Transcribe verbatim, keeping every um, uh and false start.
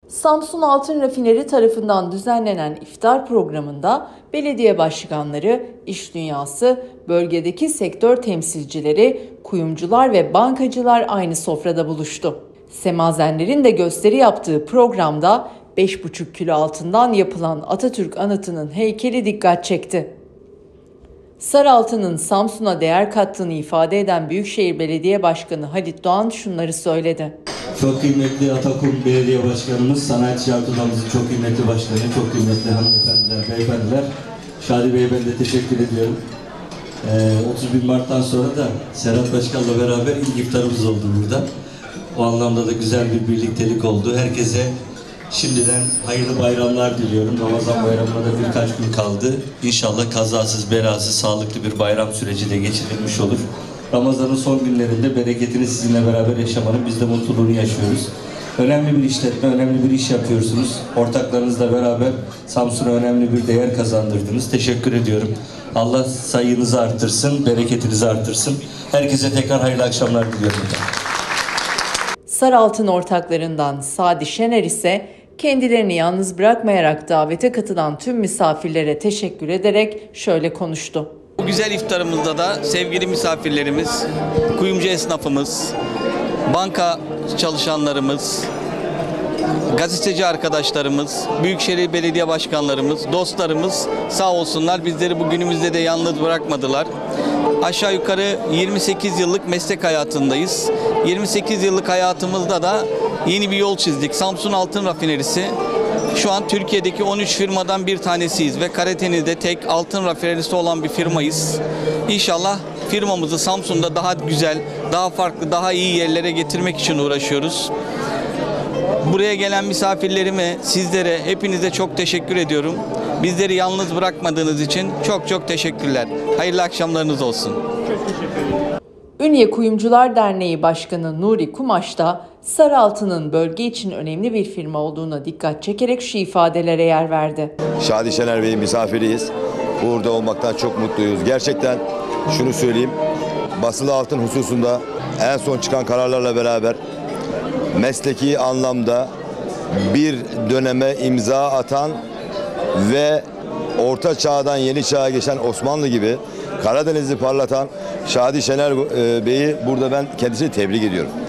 Samsun Altın Rafineri tarafından düzenlenen iftar programında belediye başkanları, iş dünyası, bölgedeki sektör temsilcileri, kuyumcular ve bankacılar aynı sofrada buluştu. Semazenlerin de gösteri yaptığı programda beş buçuk kilo altından yapılan Atatürk anıtının heykeli dikkat çekti. Sarıaltı'nın Samsun'a değer kattığını ifade eden Büyükşehir Belediye Başkanı Halit Doğan şunları söyledi. Çok kıymetli Atakum Belediye Başkanımız, Sanayici Abdülhamiz'in çok kıymetli başkanı, çok kıymetli hanımefendiler, beyefendiler. Şadi Bey'e ben de teşekkür ediyorum. Ee, otuz bir Mart'tan sonra da Serhat Başkan'la beraber ilk iftarımız oldu burada. O anlamda da güzel bir birliktelik oldu. Herkese şimdiden hayırlı bayramlar diliyorum. Ramazan bayramına da birkaç gün kaldı. İnşallah kazasız belasız sağlıklı bir bayram süreci de geçirilmiş olur. Ramazan'ın son günlerinde bereketini sizinle beraber yaşamanın biz de mutluluğunu yaşıyoruz. Önemli bir işletme, önemli bir iş yapıyorsunuz. Ortaklarınızla beraber Samsun'a önemli bir değer kazandırdınız. Teşekkür ediyorum. Allah sayınızı arttırsın, bereketinizi arttırsın. Herkese tekrar hayırlı akşamlar diliyorum. Sarıaltın ortaklarından Sadi Şener ise kendilerini yalnız bırakmayarak davete katılan tüm misafirlere teşekkür ederek şöyle konuştu. Bu güzel iftarımızda da sevgili misafirlerimiz, kuyumcu esnafımız, banka çalışanlarımız, gazeteci arkadaşlarımız, Büyükşehir Belediye Başkanlarımız, dostlarımız sağ olsunlar bizleri bu günümüzde de yalnız bırakmadılar. Aşağı yukarı yirmi sekiz yıllık meslek hayatındayız. yirmi sekiz yıllık hayatımızda da yeni bir yol çizdik. Samsun Altın Rafinerisi şu an Türkiye'deki on üç firmadan bir tanesiyiz ve Karadeniz'de tek altın rafinerisi olan bir firmayız. İnşallah firmamızı Samsun'da daha güzel, daha farklı, daha iyi yerlere getirmek için uğraşıyoruz. Buraya gelen misafirlerime, sizlere, hepinize çok teşekkür ediyorum. Bizleri yalnız bırakmadığınız için çok çok teşekkürler. Hayırlı akşamlarınız olsun. Çok teşekkür ederim. Ünye Kuyumcular Derneği Başkanı Nuri Kumaş da Sarıaltı'nın bölge için önemli bir firma olduğuna dikkat çekerek şu ifadelere yer verdi. Şadi Şener Bey'in misafiriyiz. Burada olmaktan çok mutluyuz. Gerçekten şunu söyleyeyim, basılı altın hususunda en son çıkan kararlarla beraber mesleki anlamda bir döneme imza atan ve Orta Çağ'dan Yeni Çağ'a geçen Osmanlı gibi Karadeniz'i parlatan Şadi Şener Bey'i burada ben kendisini tebrik ediyorum.